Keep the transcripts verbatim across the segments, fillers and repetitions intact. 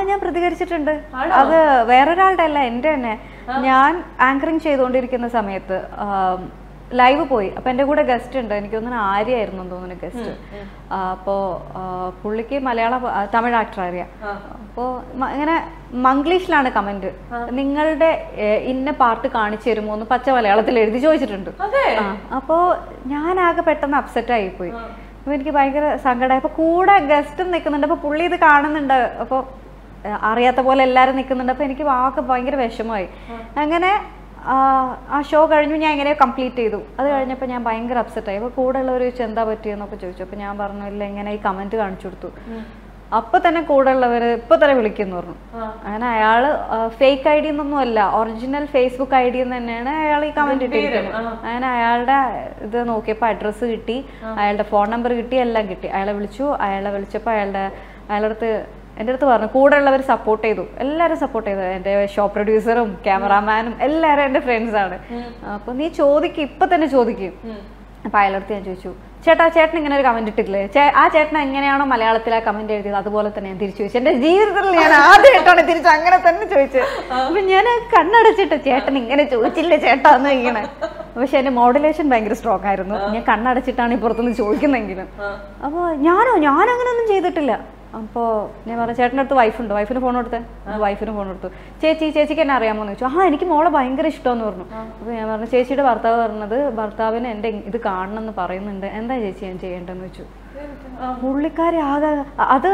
ഞാൻ പ്രതികരിച്ചിട്ടുണ്ട്. അത് വേറൊരാളുടെ അല്ല, എൻ്റെ തന്നെ. ഞാൻ ആങ്കറിങ് ചെയ്തുകൊണ്ടിരിക്കുന്ന സമയത്ത് ലൈവ് പോയി. അപ്പം എൻ്റെ കൂടെ ഗസ്റ്റ് ഉണ്ട്, എനിക്ക് തോന്നുന്നു ആര്യായിരുന്നു തോന്നുന്നു ഗസ്റ്റ്. അപ്പോൾ പുള്ളിക്ക് മലയാള തമിഴ് ആക്ടർ ആര്യ. അപ്പോൾ ഇങ്ങനെ മംഗ്ലീഷിലാണ് കമന്റ്, നിങ്ങളുടെ ഇന്ന പാർട്ട് കാണിച്ചു തരുമോ എന്ന് പച്ച മലയാളത്തിൽ എഴുതി ചോദിച്ചിട്ടുണ്ട്. അപ്പോൾ ഞാനാകെ പെട്ടെന്ന് അപ്സെറ്റ് ആയിപ്പോയി. അപ്പോൾ എനിക്ക് ഭയങ്കര സങ്കടമായി. അപ്പോൾ കൂടെ ഗസ്റ്റും നിൽക്കുന്നുണ്ട്. അപ്പോൾ പുള്ളി ഇത് കാണുന്നുണ്ട്. അപ്പോൾ അറിയാത്ത പോലെ എല്ലാവരും നിൽക്കുന്നുണ്ട്. അപ്പോൾ എനിക്ക് ആകെ ഭയങ്കര വിഷമമായി. അങ്ങനെ ആ ഷോ കഴിഞ്ഞു, ഞാൻ എങ്ങനെയോ കംപ്ലീറ്റ് ചെയ്തു. അത് കഴിഞ്ഞപ്പോൾ ഞാൻ ഭയങ്കര അപ്സെറ്റായി. അപ്പോൾ കൂടെ ഉള്ളവർ ചോദിച്ചു എന്താ പറ്റിയെന്നൊക്കെ ചോദിച്ചു. അപ്പോൾ ഞാൻ പറഞ്ഞു ഇല്ല, ഇങ്ങനെ ഈ കമൻറ്റ് കാണിച്ചു കൊടുത്തു. അപ്പോൾ തന്നെ കൂടെ ഉള്ളവർ ഇപ്പോൾ തന്നെ വിളിക്കുമെന്ന് പറഞ്ഞു. അങ്ങനെ അയാൾ ഫേക്ക് ഐ ഡി എന്നൊന്നും അല്ല, ഒറിജിനൽ ഫേസ്ബുക്ക് ഐ ഡി എന്ന് തന്നെയാണ് അയാൾ ഈ കമൻറ്റ് ഇട്ടിരിക്കുന്നത്. അങ്ങനെ അയാളുടെ ഇത് നോക്കിയപ്പോൾ അഡ്രസ്സ് കിട്ടി, അയാളുടെ ഫോൺ നമ്പർ കിട്ടി, എല്ലാം കിട്ടി. അയാളെ വിളിച്ചു. അയാളെ വിളിച്ചപ്പോൾ അയാളുടെ അയാളുടെ അടുത്ത് എൻ്റെ അടുത്ത് പറഞ്ഞു കൂടെ ഉള്ളവർ സപ്പോർട്ട് ചെയ്തു, എല്ലാവരും സപ്പോർട്ട് ചെയ്തു. എൻ്റെ ഷോ പ്രൊഡ്യൂസറും ക്യാമറാമാനും എല്ലാവരും എൻ്റെ ഫ്രണ്ട്സാണ്. അപ്പോൾ നീ ചോദിക്കും, ഇപ്പം തന്നെ ചോദിക്കും. അപ്പോൾ അയാളടുത്ത് ഞാൻ ചോദിച്ചു, ചേട്ടാ ചേട്ടൻ ഇങ്ങനെ ഒരു കമൻറ്റ് ഇട്ടിട്ടില്ലേ, ചേ ആ ചേട്ടൻ എങ്ങനെയാണോ മലയാളത്തിൽ ആ കമൻറ്റ് എഴുതിയത് അതുപോലെ തന്നെ ഞാൻ തിരിച്ചു ചോദിച്ചു. എൻ്റെ ജീവിതത്തിൽ ഞാൻ ആദ്യമായിട്ടാണ് തിരിച്ചു അങ്ങനെ തന്നെ ചോദിച്ചത്. അപ്പം ഞാൻ കണ്ണടച്ചിട്ട് ചേട്ടൻ ഇങ്ങനെ ചോദിച്ചില്ലേ ചേട്ടാ എന്ന് ഇങ്ങനെ. പക്ഷെ എൻ്റെ മോഡുലേഷൻ ഭയങ്കര സ്ട്രോങ് ആയിരുന്നു. ഞാൻ കണ്ണടച്ചിട്ടാണ് ഈ പുറത്തുനിന്ന് ചോദിക്കുന്നെങ്കിലും. അപ്പോൾ ഞാനോ ഞാനങ്ങനെ ഒന്നും ചെയ്തിട്ടില്ല. അപ്പോൾ ഞാൻ പറഞ്ഞു ചേട്ടൻ്റെ അടുത്ത് വൈഫുണ്ട്, വൈഫിന് ഫോൺ കൊടുത്തേ. വൈഫിന് ഫോൺ കൊടുത്തു. ചേച്ചി ചേച്ചിക്ക് എന്നെ അറിയാമോ എന്ന് ചോദിച്ചു. ആ എനിക്ക് മോളെ ഭയങ്കര ഇഷ്ടമെന്ന് പറഞ്ഞു. അപ്പോൾ ഞാൻ പറഞ്ഞു ചേച്ചിയുടെ ഭർത്താവ് പറഞ്ഞത് ഭർത്താവിന് എൻ്റെ ഇത് കാണണമെന്ന് പറയുന്നുണ്ട്, എന്താ ചേച്ചി ഞാൻ ചെയ്യേണ്ടതെന്ന് വെച്ചു. പുള്ളിക്കാരി ആകെ അത്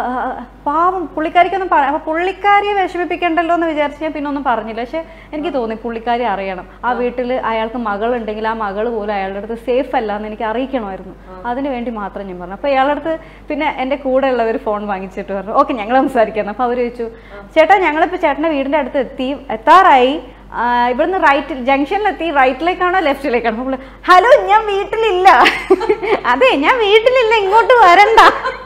പാവം പുള്ളിക്കാരിക്കൊന്നും പറയാം. അപ്പോൾ പുള്ളിക്കാരിയെ വിഷമിപ്പിക്കണ്ടല്ലോ എന്ന് വിചാരിച്ച് ഞാൻ പിന്നെ ഒന്നും പറഞ്ഞില്ല. പക്ഷെ എനിക്ക് തോന്നി പുള്ളിക്കാരി അറിയണം, ആ വീട്ടിൽ അയാൾക്ക് മകളുണ്ടെങ്കിൽ ആ മകൾ പോലും അയാളുടെ അടുത്ത് സേഫ് അല്ല എന്ന് എനിക്ക് അറിയിക്കണമായിരുന്നു. അതിന് വേണ്ടി മാത്രം ഞാൻ പറഞ്ഞു. അപ്പോൾ ഇയാളുടെ അടുത്ത് പിന്നെ എൻ്റെ കൂടെ ഉള്ളവർ ഫോൺ വാങ്ങിച്ചിട്ട് പറഞ്ഞു ഓക്കെ ഞങ്ങൾ സംസാരിക്കാം. അപ്പോൾ അവർ ചോദിച്ചു ചേട്ടാ ഞങ്ങളിപ്പോൾ ചേട്ടൻ്റെ വീടിൻ്റെ അടുത്ത് എത്തി എത്താറായി, ഇവിടുന്ന് റൈറ്റ് ജംഗ്ഷനിലെത്തി, റൈറ്റിലേക്കാണോ ലെഫ്റ്റിലേക്കാണോ? അപ്പോൾ ഹലോ ഞാൻ വീട്ടിലില്ല. അതെ ഞാൻ വീട്ടിലില്ല, ഇങ്ങോട്ട് വരണ്ട.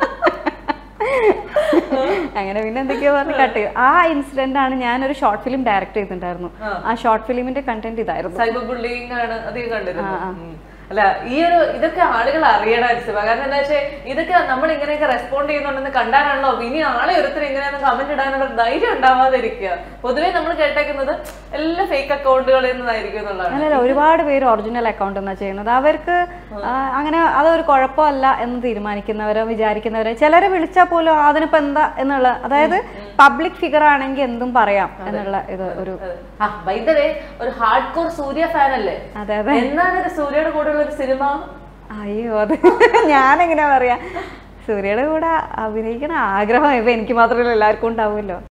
അങ്ങനെ പിന്നെ എന്തൊക്കെയോ പറഞ്ഞ് കട്ട് ചെയ്യും. ആ ഇൻസിഡന്റ് ആണ് ഞാനൊരു ഷോർട്ട് ഫിലിം ഡയറക്ട് ചെയ്തിട്ടുണ്ടായിരുന്നു. ആ ഷോർട്ട് ഫിലിമിന്റെ കണ്ടന്റ് ഇതായിരുന്നു. സൈബർ ബുള്ളിയിങ് ആണ് അധികം കണ്ടിരുന്നത്. അല്ല ഈ ഒരു ഇതൊക്കെ ആളുകൾ അറിയണം അരിസഭ. കാരണം എന്താ വെച്ചാൽ ഇതൊക്കെ നമ്മൾ ഇങ്ങനെയൊക്കെ റെസ്പോണ്ട് ചെയ്യുന്നുണ്ടെന്ന് കണ്ടാണല്ലോ ഇനി ആളെ ഒരുത്തരും ഇങ്ങനെയൊന്നും കമന്റ് ഇടാനുള്ള ധൈര്യം ഉണ്ടാവാതിരിക്കുക. പൊതുവേ നമ്മൾ കേട്ടേക്കുന്നത് എല്ലാം ഫേക്ക് അക്കൗണ്ടുകളിൽ നിന്നായിരിക്കും എന്നുള്ളതാണ്. അല്ലല്ല, ഒരുപാട് പേര് ഒറിജിനൽ അക്കൗണ്ട് എന്നാ ചെയ്യുന്നത്. അവർക്ക് അങ്ങനെ അതൊരു കുഴപ്പമല്ല എന്ന് തീരുമാനിക്കുന്നവരോ വിചാരിക്കുന്നവരോ ചിലരെ വിളിച്ചാൽ പോലും അതിനിപ്പോ എന്താ എന്നുള്ള, അതായത് പബ്ലിക് ഫിഗർ ആണെങ്കിൽ എന്തും പറയാം എന്നുള്ള ഇത് ഒരു ഒരു ഹാർഡ് കോർ സൂര്യ ഫാൻ അല്ലേ? അതെ അതെ. എന്താണ് സൂര്യയുടെ കൂടെ ഒരു സിനിമ? അയ്യോ അത് ഞാനെങ്ങനെയാ പറയാ, സൂര്യയുടെ കൂടെ അഭിനയിക്കണ ആഗ്രഹം ഇപ്പൊ എനിക്ക് മാത്രമല്ല എല്ലാവർക്കും ഉണ്ടാവുമല്ലോ.